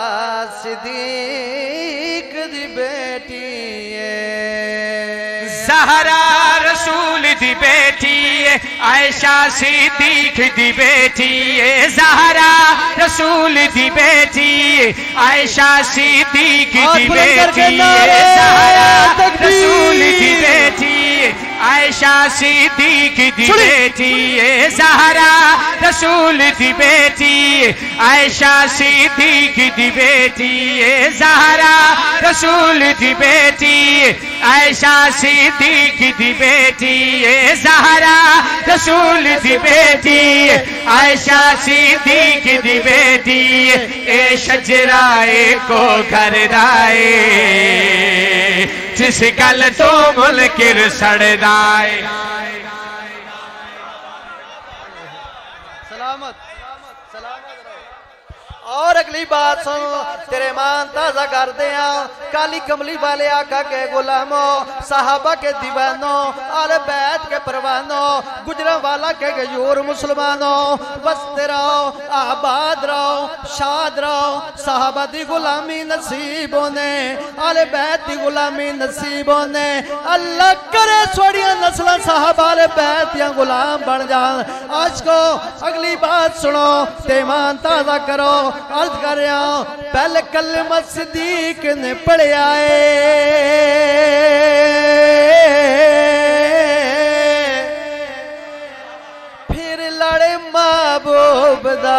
صدیق دی بیٹی ہے زہرا رسول دی بیٹی ہے عائشہ صدیق دی بیٹی ہے زہرا رسول دی بیٹی ہے عائشہ صدیق دی بیٹی ہے زہرا رسول دی بیٹی ہے عائشہ صدیق دی بیٹی ہے زہرا رسول دی بیٹی ہے عائشہ صدیق دی بیٹی ہے زہرا رسول دی بیٹی ہے عائشہ صدیق دی بیٹی ہے زہرا رسول دی بیٹی ہے عائشہ صدیق دی بیٹی ہے اے شجرائے کو گھر دائے جس گل تو ملکر سڑ دائے سلامت اور اگلی بات سن تیرے ایمان تازہ کر دیا کالی کملی والے آقا کے غلاموں صحابہ کے دیوانوں آل بیت کے پروانوں گجرہ والا کے غیور مسلمانوں بستے رہو آباد رہو شاد رہو صحابہ دی غلامی نصیب ہونے آل بیت دی غلامی نصیب ہونے اللہ کرے سوڑیاں نسلیں صحابہ آل بیت یا غلام بن جان آج کو اگلی بات سنو تے ایمان تازہ کرو عرض کر رہا ہوں پہلے کلمہ صدیق نے پڑھے آئے پھر لڑے محبوب دا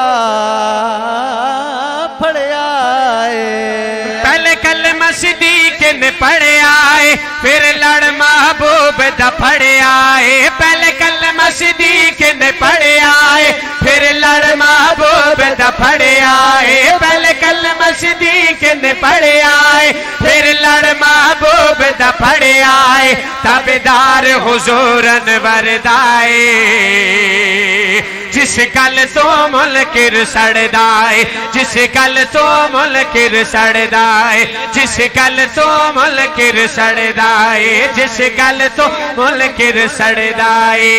پڑھے آئے پہلے کلمہ صدیق نے پڑھے آئے پھر لڑ محبوب دا پڑھے آئے پہلے کلمہ صدیق نے پڑھے آئے پھر لڑ محبوب دا پڑھے آئے پہلے کلمہ صدیق نے پڑھے آئے پھر لڑ محبوب دا پڑھے آئے تابدار حضور انور دائے جس گل تو ملکر سڑ دائے جس گل تو ملکر سڑ دائے جس گل تو ملکر سڑ دائے جس گل تو ملکر سڑ دائے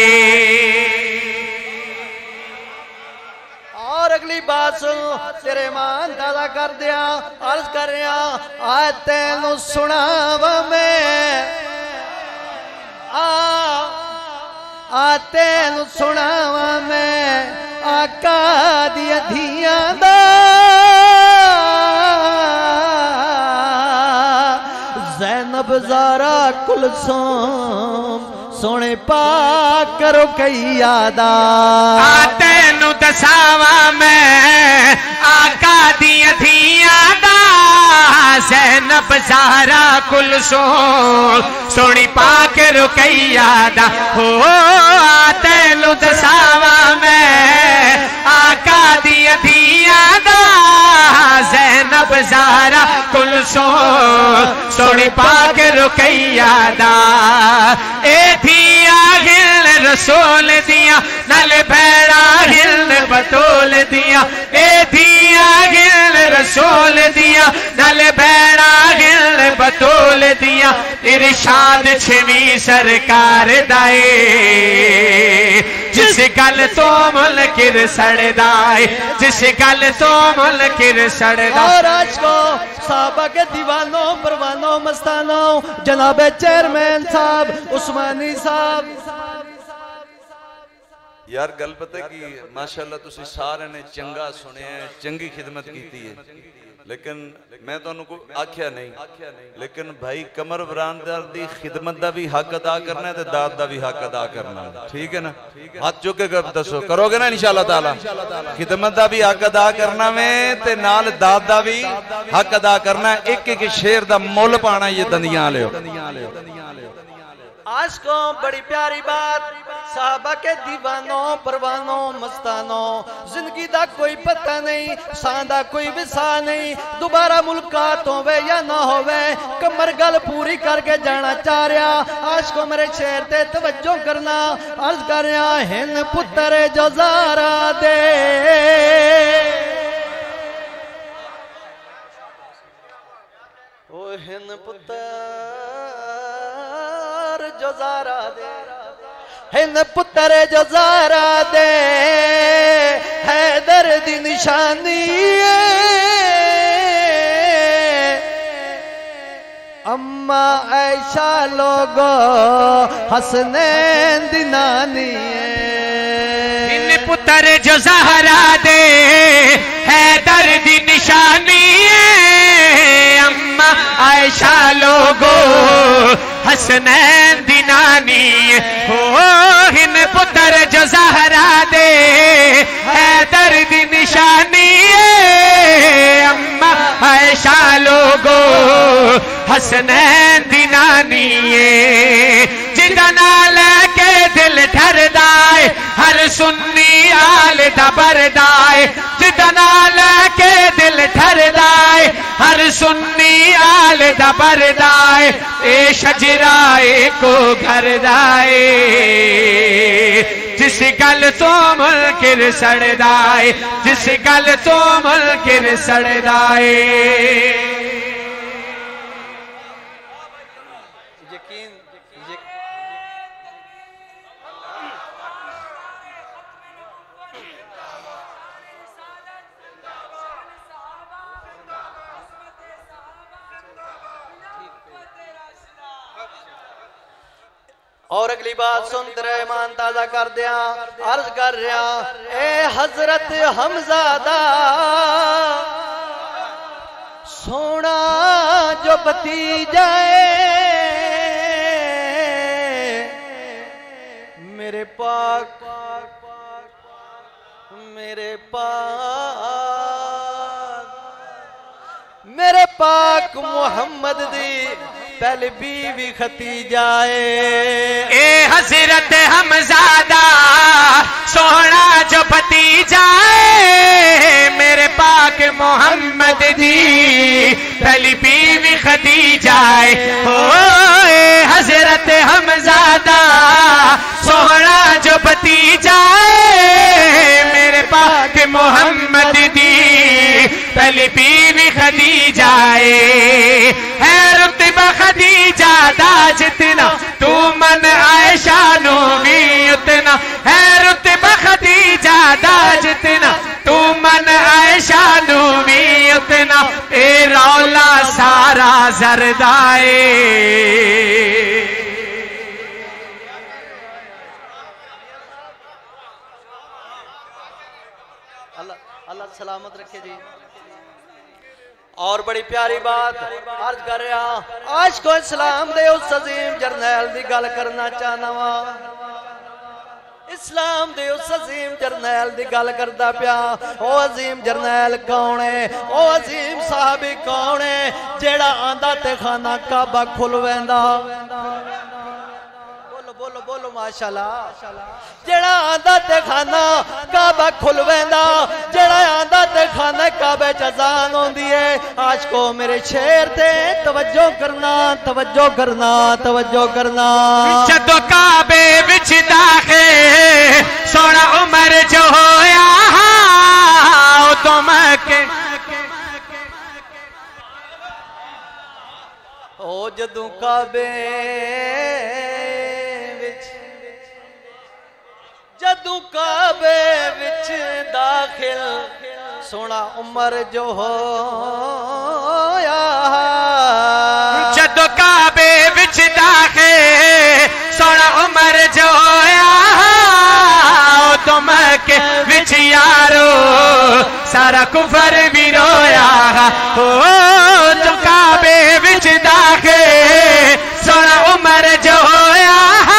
اور اگلی بات سن تیرے ایمان تازہ کر دیا عرض کر رہا آئے تینو سناوا میں تینو سناوا میں آقا دی دھیاں دا زینب زارا کلثوم سونے پاک رقیہ دا تینو دساواں میں آقا دی دھیاں دا زینب زہرا کلثوم سونی پاک رقیہ دا ہو تینو دساواں میں آقا دی دھیاں دا زینب زہرا کلثوم سونی پاک رقیہ دا اے دھیاں ہل رسول دیا نل بھیڑا ہل بطول دیا اے دھیاں ہل رسول دیا نل بھیڑا ہل بطول دیا ارشاد چھویں سرکار دائے جس گل تو ملکر سڑ دائے جس گل تو ملکر سڑ دائے اور آج کو صحابہ کے دیوانوں پروانوں مستانوں جناب چیئرمین صاحب عثمانی صاحب یار گل پتہ کی ماشاءاللہ تسی سارے نے چنگا سنے ہیں چنگی خدمت کیتی ہے لیکن میں تو انہوں کو آکھیا نہیں لیکن بھائی کمر براندر دی خدمت دا بھی حق ادا کرنا ہے تے داد دا بھی حق ادا کرنا ہے ٹھیک ہے نا ہاتھ چکے گا دسو کرو گے نا انشاءاللہ تعالی خدمت دا بھی حق ادا کرنا میں تے نال داد دا بھی حق ادا کرنا ہے ایک ایک شیر دا مول پانا یہ دندیاں لے ہو آج کو بڑی پیاری بات صحابہ کے دیوانوں پروانوں مستانوں زندگی دا کوئی پتہ نہیں ساندہ کوئی وسا نہیں دوبارہ ملکات ہوئے یا نہ ہوئے کمر گل پوری کر کے جانا چاہ رہا آج کو میرے شہر تے توجہ کرنا عرض کر رہا ہن پتر جو زارا دے او ہن پتر جو زارا دے ہن پتر جو زارا دے حیدر دی نشانی اما عائشہ لوگو حسنین دی نانی ان پتر جو زہرا دے حیدر دی نشانی ہے اما عائشہ لوگو حسنین دی نانی ہو ان پتر جو زہرا دے حیدر دی نشانی ہے اما عائشہ لوگو حسنین دی نانی ہے جدنا لے کے دل ٹھر دائے ہر سنی آل دا بردائے جدنا لے کے دل ٹھر دائے ہر سنی آل دا بردائے اے شجرائے کو گھر دائے جس گل تو منکر سڑ دائے جس گل تو منکر سڑ دائے اور اگلی بات سن تیرے ایمان تازہ کر دیا عرض کر رہا اے حضرت حمزادہ سونا جو بتیجا میرے پاک میرے پاک محمد دی پہلی بیوی ختیجہ اے حضرت حمزادہ سونا جو بھتیجا میرے پاک محمد دی پہلی بیوی ختیجہ اے حضرت حمزادہ سونا جو بھتیجا میرے پاک محمد دی پہلی بیوی ختیجہ ہے رتبہ ختیجہ دا جتنا تو من عائشہ نو بھی اتنا ہے رتبہ ختیجہ دا جتنا تو من عائشہ نو بھی اتنا اے رولا سارا زردائے اللہ سلامت رکھے جی اور بڑی پیاری بات عرض کر رہا آج کو اسلام دے اس عظیم جرنیل دی گل کرنا چاہنا وا اسلام دے اس عظیم جرنیل دی گل کردا پیا او عظیم جرنیل کون ہے او عظیم صحابی کون ہے جیڑا آندا تے خانہ کعبہ کھل ویندا بولو بولو ماشاءاللہ جڑا آندا تے خانہ کعبہ کھل ویندا جڑا آندا تے خانہ کعبے چ اذان ہوندی ہے آج کو میرے شعر تے توجہ کرنا توجہ کرنا توجہ کرنا جدو کعبے وچ داخل سونا عمر جو ہویا او تو مکے او جدو کعبے جدو کعبے وچ داخل سونا عمر جو ہویا جدو کعبے وچ داخل سونا عمر جو ہویا تم کے وچ یارو سارا کفر بھی رویا جو کعبے وچ داخل سونا عمر جو ہویا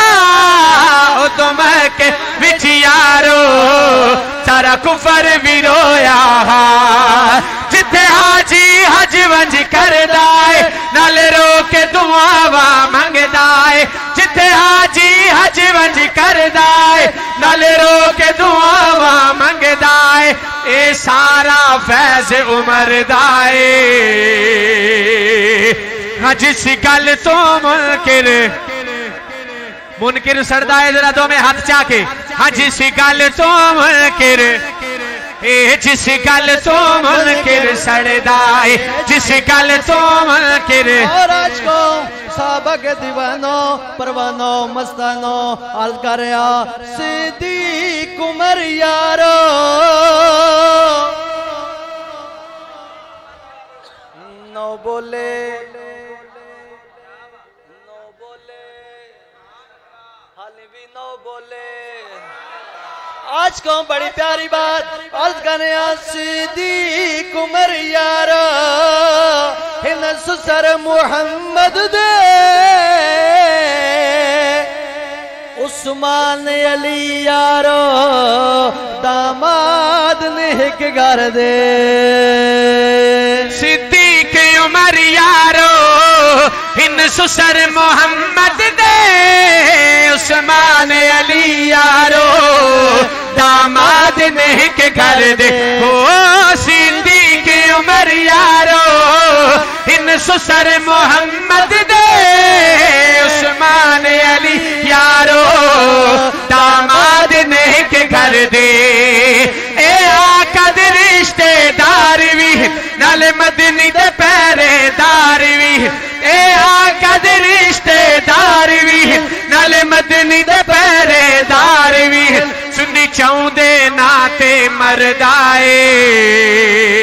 تم کے وچ یارو سارا کفر بھی رویا جتھے حاجی حج ونج کر دائے نال رو کے دعاواں منگ دائے جتھے حاجی حج ونج کر دائے نال رو کے دعاواں منگ دائے اے سارا فیض عمر دائے حج سی گل تو منکر سڑدا ہے ذرا دو میں ہاتھ چاہ کے ہاں جس گل تو منکر جس گل تو منکر سڑدا ہے جس گل تو منکر اور آج کو صحابہ کے دیوانوں پروانوں مستانوں عرض کر رہا صدیق عمر یارو نو بولے بھی نو بولے آج کو بڑی پیاری بات عرض کرنے صدیق عمر یارا ہن سسر محمد دے عثمان علی یارو داماد نہک گھر دے صدیق عمر یارو ہن سسر محمد دے عثمان علی یارو داماد نہک گھر دے صدیق عمر یارو ہن سسر محمد دے عثمان علی یارو داماد نہک گھر دے اے آقا دے رشتے دار بھی نال مدنی دے پہرے دار بھی اے آقا دے رشتے دار بھی نال مدنی دے پہرے دار بھی سنی چاہوں دے ناتے مردائے